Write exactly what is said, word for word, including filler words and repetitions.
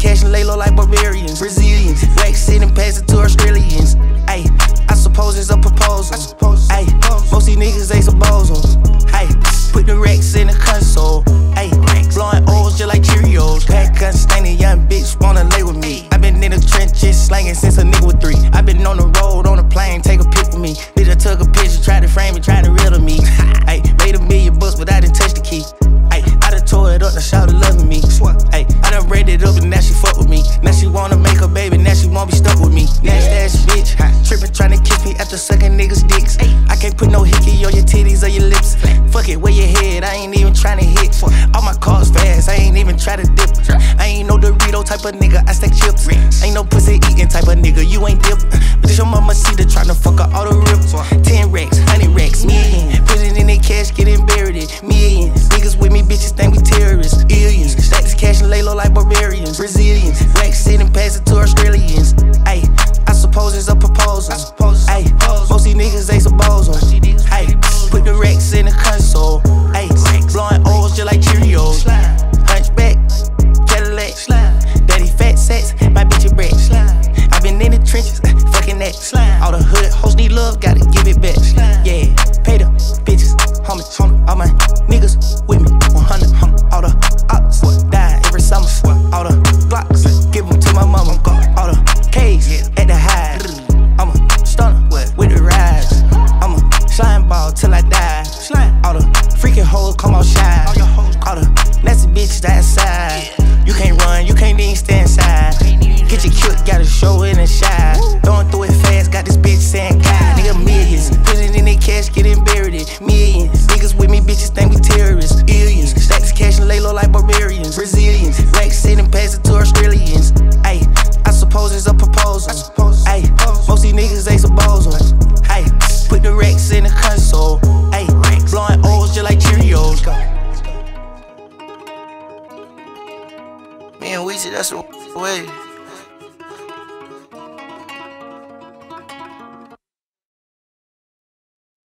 cash and lay low like barbarians. Brazilians, wax it and pass it to Australians. Ayy, I suppose it's a proposal. Ayy, most these niggas ain't some bozos. Ayy, put the racks in the console. Ayy, blowing O's just like Cheerios. Pack unstaining, young bitch wanna lay with me. I been in the trenches slanging since a nigga was three. I been on the road, on the plane, take a pic with me. Bitch, I took a picture, tried to frame it, tried to riddle me. Ayy, made a million bucks, but I didn't touch the key. Ayy, I done tore it up, now shout loving me. Ayy, I done ran it up and now she fuck with me. Now she wanna make a baby, now she won't be stuck with me. Nasty ass bitch, trippin' tryna kiss me after sucking niggas' dicks. I can't put no hickey on your titties or your lips. Fuck it, where your head, I ain't even tryna hit. All my cars fast, I ain't even try to dip. I ain't no Dorito type of nigga, I stack chips. Ain't no pussy eating type of nigga, you ain't dip. But this your mama see the tryna fuck her all the rips. Ten racks, hundred racks, million. Put it in the cash, get it buried it. Millions, niggas with me, bitches think we terrorists. Billions, stack this cash and lay low like barbarians. Brazilians, wax it and pass it to Australians. Ayy, I suppose it's a proposal. Ayy, most these niggas ain't some bozos. Ayy, put the racks in the console. Ayy, blowing O's just like Cheerios. Hunchback, Cadillac, daddy fat sacks, my bitch a brat. I been in the trenches, fucking that. All the hood hoes need love, gotta give it back. Yeah, pay the bitches, homies, all my niggas with me. one hundred, all the ops die every summer. All the Glocks, give them to my mama. All the K's at the high. I'm a stunner with the rise. I'm a slime ball till I die. All the freaking hoes come outside. All the nasty bitches outside. You can't run, you can't even stand inside. Get your killed, gotta show it and shine. Throwing through it fast, got this bitch saying God. Nigga millions, put it in their cash, get it buried it. Millions, niggas with me, bitches think we terrorists. Billions, stack this cash and lay low like barbarians. Brazilians, wax it and pass it to Australians. Ayy, I suppose it's a proposal. Ayy, most these niggas ain't some bozos. Ayy, put the racks in the console. Ayy, blowing O's just like Cheerios. Me and Weezy, that's the way.